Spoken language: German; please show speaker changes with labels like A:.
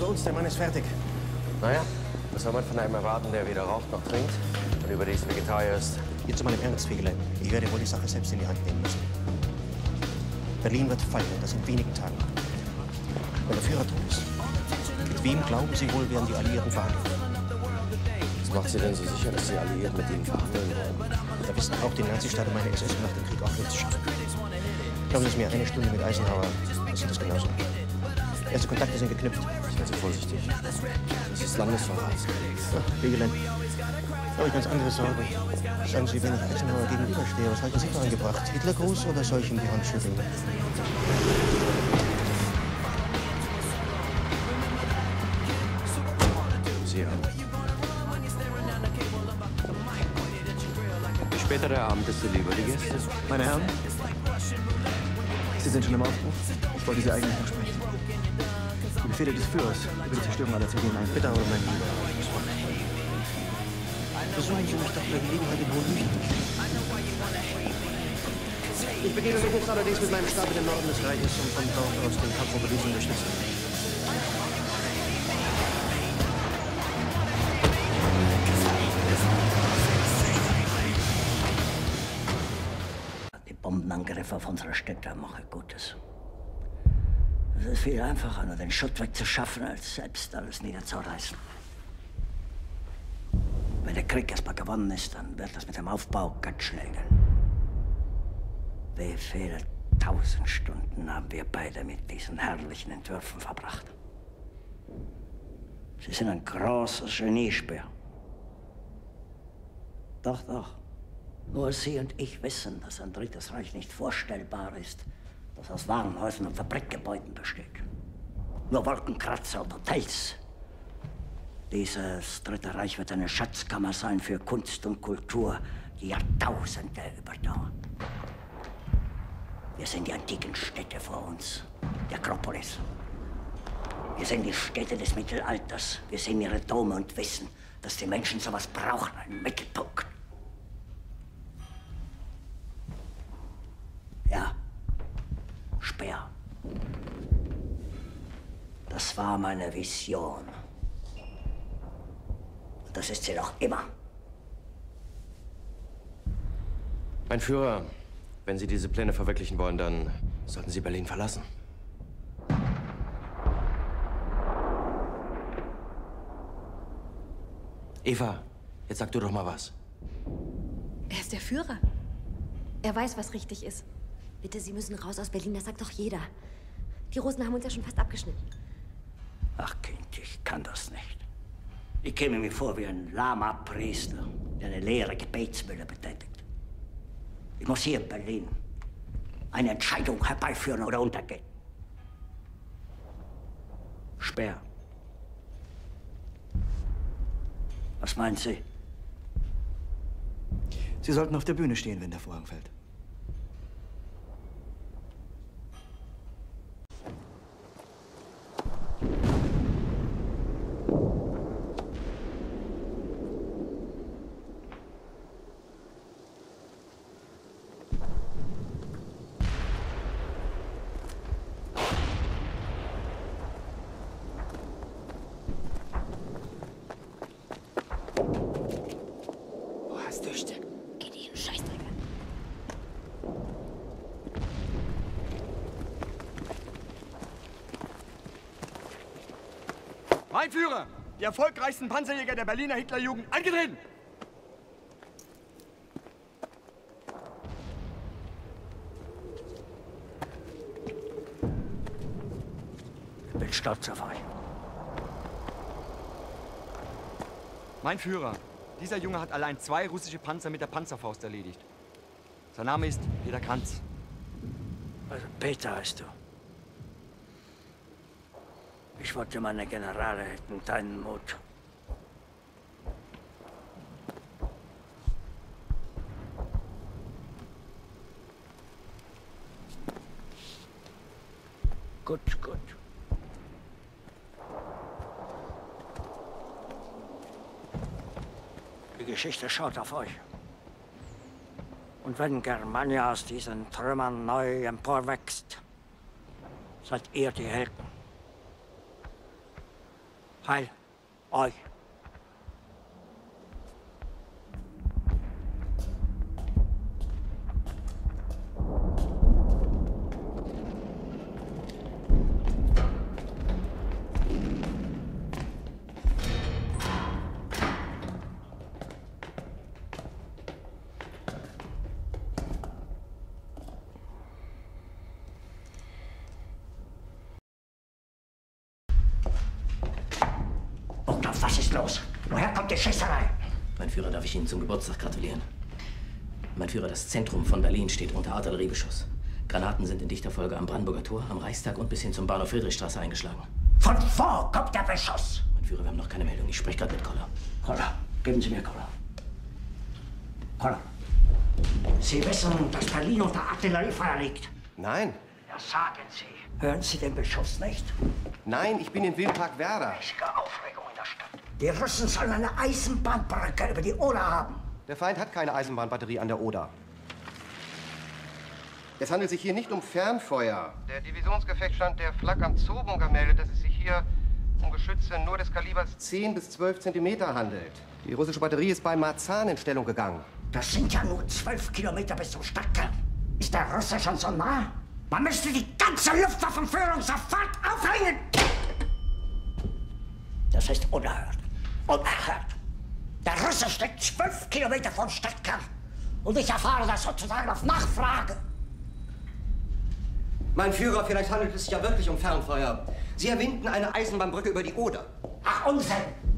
A: uns, der Mann ist fertig.
B: Naja, was soll man von einem erwarten, der weder raucht noch trinkt und überdies Vegetarier ist?
A: Jetzt mal im Ernst, Fegelein. Ich werde wohl die Sache selbst in die Hand nehmen müssen. Berlin wird fallen, und das in wenigen Tagen. Wenn der Führer tot ist, mit wem glauben Sie wohl, werden die Alliierten verhandeln?
B: Was macht Sie denn so sicher, dass die Alliierten mit ihnen verhandeln wollen?
A: Da wissen auch die Nazistaat und meine SS nach dem Krieg auch nichts zu schaffen. Glauben Sie es mir, eine Stunde mit Eisenhower, das sieht das genauso. Erste Kontakte sind geknüpft.
B: Seien Sie vorsichtig. Das ist Landesverrat.
A: Fegelein. Da habe ich ganz andere Sorgen. Sagen Sie, wenn ich Eisenhower gegenüberstehe, was halten Sie für angebracht? Hitlergruß oder soll ich ihm die Hand schütteln?
B: Sie haben. Je später der Abend, desto lieber die Gäste.
C: Meine Herren, Sie sind schon im Aufbruch. Ich wollte Sie eigentlich noch sprechen. Die Befehle des Führers über die Zerstörung aller zivilen Einheiten.
A: Bitte, aber mein Lieber. Besuchen Sie mich doch bei Gelegenheit in Hohenmünchen. Ich begebe mich jetzt allerdings mit meinem Stab in den Norden des Reiches, um von dort aus den Kampf um Berlin zu unterstützen.
D: Die Bombenangriffe auf unsere Städte machen Gutes. Es ist viel einfacher, nur den Schutt wegzuschaffen, als selbst alles niederzureißen. Wenn der Krieg erstmal gewonnen ist, dann wird das mit dem Aufbau ganz schnell gehen. Wie viele 1000 Stunden haben wir beide mit diesen herrlichen Entwürfen verbracht. Sie sind ein großes Geniespeer. Doch, doch. Nur Sie und ich wissen, dass ein drittes Reich nicht vorstellbar ist, das aus Warenhäusern und Fabrikgebäuden besteht. Nur Wolkenkratzer und Hotels. Dieses Dritte Reich wird eine Schatzkammer sein für Kunst und Kultur, die Jahrtausende überdauern. Wir sehen die antiken Städte vor uns, die Akropolis. Wir sehen die Städte des Mittelalters. Wir sehen ihre Dome und wissen, dass die Menschen sowas brauchen, einen Mittelpunkt. Ja, Speer. Das war meine Vision. Und das ist sie noch immer.
B: Mein Führer, wenn Sie diese Pläne verwirklichen wollen, dann sollten Sie Berlin verlassen. Eva, jetzt sag du doch mal was.
E: Er ist der Führer. Er weiß, was richtig ist. Bitte, Sie müssen raus aus Berlin, das sagt doch jeder. Die Russen haben uns ja schon fast abgeschnitten.
D: Ach, Kind, ich kann das nicht. Ich käme mir vor wie ein lahmer Priester, der eine leere Gebetsmühle betätigt. Ich muss hier in Berlin eine Entscheidung herbeiführen oder untergehen. Speer. Was meinen Sie?
C: Sie sollten auf der Bühne stehen, wenn der Vorhang fällt.
F: Mein Führer, die erfolgreichsten Panzerjäger der Berliner Hitlerjugend, angetreten!
D: Ich bin stolz auf euch.
F: Mein Führer, dieser Junge hat allein 2 russische Panzer mit der Panzerfaust erledigt. Sein Name ist Peter Kranz.
D: Also Peter heißt du. Ich wollte, meine Generale hätten deinen Mut. Gut, gut. Die Geschichte schaut auf euch. Und wenn Germania aus diesen Trümmern neu emporwächst, seid ihr die Helden. Heil euch. Was ist los? Woher kommt die Schießerei?
G: Mein Führer, darf ich Ihnen zum Geburtstag gratulieren? Mein Führer, das Zentrum von Berlin steht unter Artilleriebeschuss. Granaten sind in dichter Folge am Brandenburger Tor, am Reichstag und bis hin zum Bahnhof Friedrichstraße eingeschlagen.
D: Von wo kommt der Beschuss?
G: Mein Führer, wir haben noch keine Meldung. Ich spreche gerade mit Koller.
D: Koller, geben Sie mir Koller. Koller, Sie wissen, dass Berlin unter Artilleriefeuer liegt?
A: Nein.
D: Ja, sagen Sie. Hören Sie den Beschuss nicht?
A: Nein, ich bin im Wildpark Werder.
D: Richtige Aufregung in der Stadt. Die Russen sollen eine Eisenbahnbrücke über die Oder haben.
A: Der Feind hat keine Eisenbahnbatterie an der Oder. Es handelt sich hier nicht um Fernfeuer. Der Divisionsgefechtsstand der Flak am Zoobunker meldet, dass es sich hier um Geschütze nur des Kalibers 10 bis 12 Zentimeter handelt. Die russische Batterie ist bei Marzahn in Stellung gegangen.
D: Das sind ja nur 12 Kilometer bis zum Stadtkern. Ist der Russe schon so nah? Man müsste die ganze Luftwaffenführung sofort aufhängen! Das ist unerhört. Unerhört. Der Russe steckt 12 Kilometer vom Stadtkern. Und ich erfahre das sozusagen auf Nachfrage.
H: Mein Führer, vielleicht handelt es sich ja wirklich um Fernfeuer. Sie erwähnten eine Eisenbahnbrücke über die Oder.
D: Ach, Unsinn!